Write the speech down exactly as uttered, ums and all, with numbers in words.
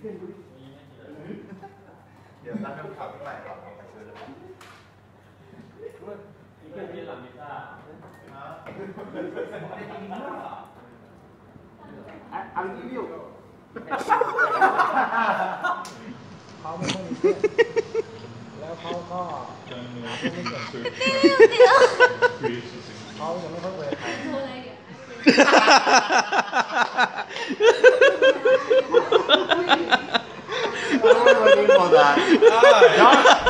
เดี๋ยวตั้งคำถามใหม่ก่อนไปช่วยเลยนี่เป็นที่หลังมิซ่าอันนี้วิวเขาไม่ค่อยมีเพื่อนแล้วเขาก็ไม่เก่งเขายังไม่ค่อยเปิดใครวันนี้หมดอ่ะ